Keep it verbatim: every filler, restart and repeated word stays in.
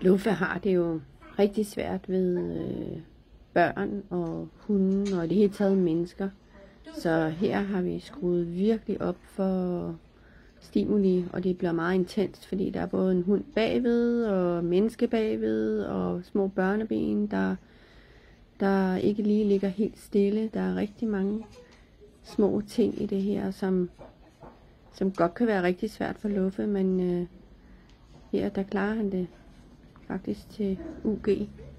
Luffe har det jo rigtig svært ved øh, børn og hunde og i det hele taget mennesker. Så her har vi skruet virkelig op for stimuli, og det bliver meget intenst, fordi der er både en hund bagved og menneske bagved og små børneben, der, der ikke lige ligger helt stille. Der er rigtig mange små ting i det her, som, som godt kan være rigtig svært for Luffe, men øh, her der klarer han det faktisk til U G.